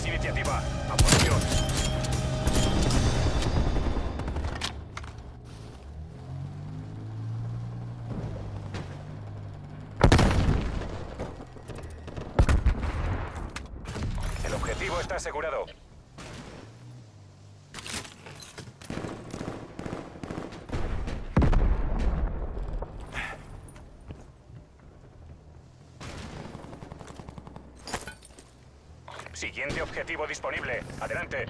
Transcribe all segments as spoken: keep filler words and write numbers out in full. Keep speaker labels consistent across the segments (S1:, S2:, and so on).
S1: más iniciativa. A por ellos. El objetivo está asegurado. Siguiente objetivo disponible. Adelante.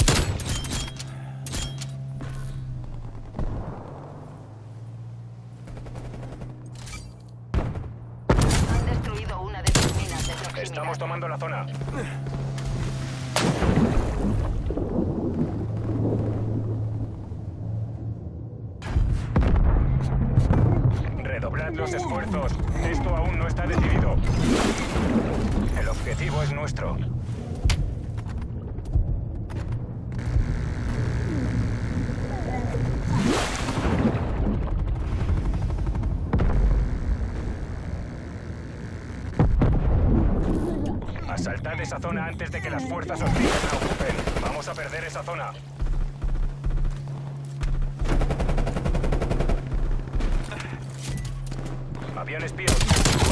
S2: Han destruido una de sus minas de proximidad.
S1: Estamos tomando la zona. Redoblad los esfuerzos. Esto aún no está decidido. El objetivo es nuestro. Asaltad esa zona antes de que las fuerzas hostiles la ocupen. Vamos a perder esa zona. Avión espío.